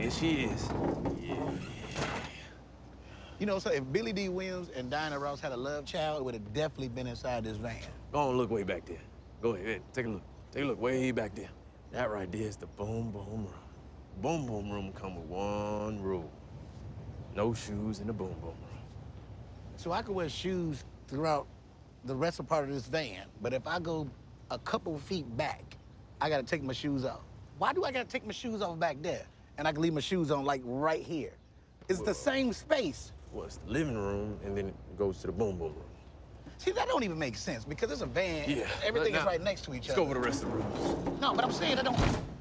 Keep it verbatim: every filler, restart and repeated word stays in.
Here she is. Yeah. You know, so if Billy D. Williams and Diana Ross had a love child, it would have definitely been inside this van. Go on, look way back there. Go ahead, take a look. Take a look way back there. That right there is the boom boom room. Boom boom room come with one rule. No shoes in the boom boom room. So I could wear shoes throughout the rest of part of this van, but if I go a couple feet back, I gotta take my shoes off. Why do I gotta take my shoes off back there? And I can leave my shoes on like right here. It's well, the same space. Well, it's the living room, and then it goes to the boom boom room. See, that don't even make sense because it's a van. Yeah. Everything now, is right next to each let's other. Let's go over the rest of the rooms. No, but I'm saying I don't.